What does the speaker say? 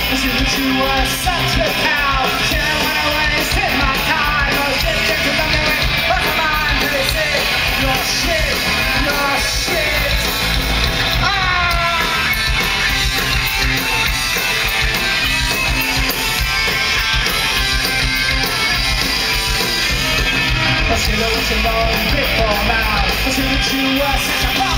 I see that you were such a cow. Shouldn't wanna waste my time. I was just thinking of me with what's my mind. Did they say you're shit, you're shit? I see that what you know before now. I see that you were such a